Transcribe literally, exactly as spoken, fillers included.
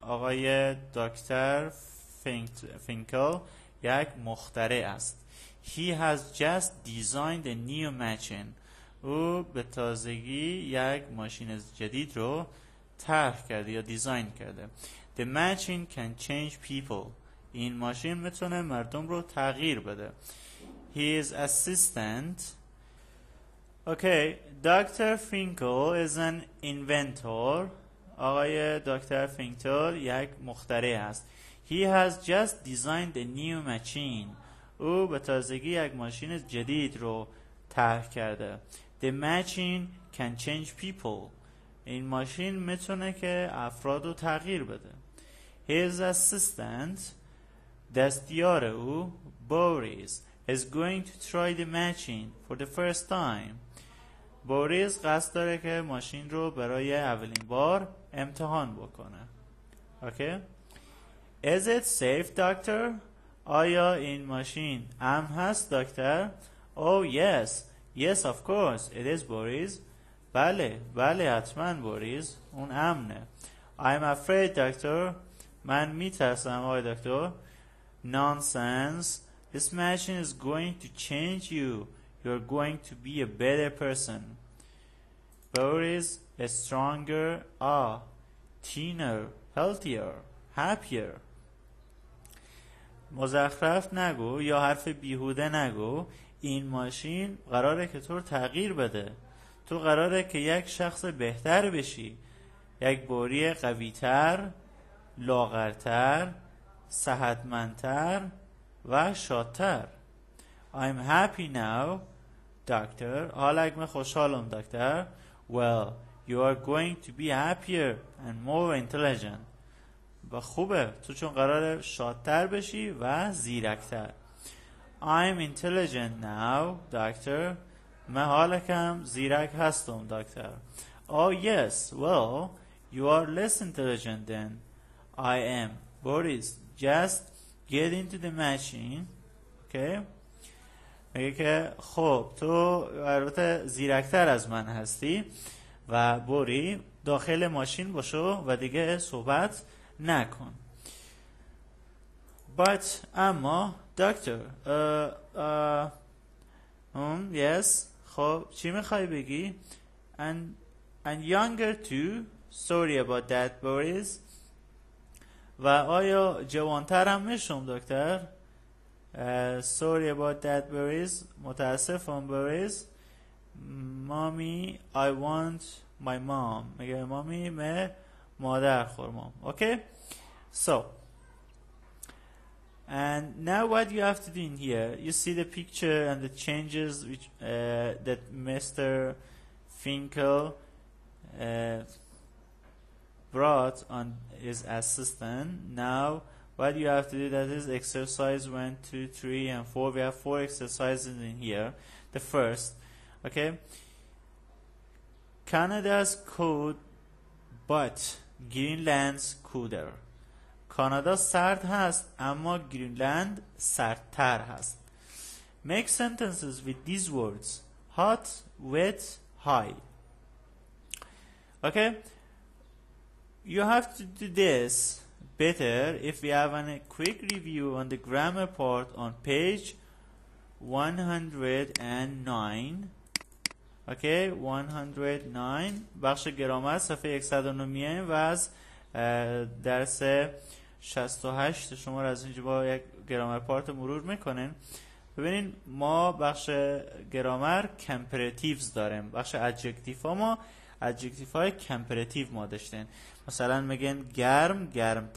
آقای دکتر فینکل یک مخترع است. He has just designed a new machine. او به تازگی یک ماشین جدید رو طرح کرده یا دیزاین کرده. The machine can change people. این ماشین میتونه مردم رو تغییر بده. His assistant. Okay, Doctor Finkel is an inventor. آقای دکتر فینکل یک مخترع است. He has just designed a new machine. او به تازگی یک ماشین جدید رو طرح کرده. The machine can change people. این ماشین میتونه که افراد رو تغییر بده. His assistant, دستیار او، Boris, is going to try the machine for the first time. بوریس قصد داره که ماشین رو برای اولین بار امتحان بکنه. Okay? Is it safe, doctor? آیا این ماشین امن هست دکتر؟ Oh yes, yes of course it is Boris. بله بله حتما بوریس، اون امنه. I'm afraid doctor. من میترسم آقای دکتر. Nonsense. This machine is going to change you. You're going to be a better person. Boris is stronger, ah, thinner, healthier, happier. مزخرف نگو یا حرف بیهوده نگو. این ماشین قراره که تو رو تغییر بده. تو قراره که یک شخص بهتر بشی. یک بوری قوی‌تر، لاغرتر، صحتمندتر و شادتر. I'm happy now, doctor. حالا من خوشحالم دکتر. Well, you are going to be happier and more intelligent. و خوبه تو چون قراره شادتر بشی و زیرکتر. I'm intelligent now, doctor. من حالا کم زیرک هستم دکتر. Oh yes, well, you are less intelligent than I am. Boris, just get into the machine. Okay? میگه که خب تو البته زیرکتر از من هستی و بوری داخل ماشین باشو و دیگه صحبت نکن. But اما دکتر uh, uh, um, yes خب چی میخوای بگی؟ and, and younger too. Sorry about that Boris. و آیا جوانتر هم میشم دکتر؟ Uh, sorry about that Boris. متاسفم Boris. Mommy, I want my mom. میگه مامی من مادر خورمم. Okay? So, and now what you have to do in here, you see the picture and the changes which uh, that Mister Finkel uh, brought on his assistant. Now what you have to do, that is exercise one, two, three, and four. We have four exercises in here. The first, okay, Canada's cold, but Greenland's cooler. کانادا سرد هست اما گرینلند سردتر هست. Make sentences with these words: hot, wet, high. Okay, you have to do this better if we have a quick review on the grammar part on page one hundred nine. Okay, one hundred nine. بخش گرامر صفحه صد و نه میایم و از درس شصت و هشت شما را از اینجا با یک گرامر پارت مرور میکنین. ببینین ما بخش گرامر کمپراتیوز داریم. بخش ادجکتیف ها ما ادجکتیف های کمپراتیو ما داشتین. مثلا میگن گرم، گرم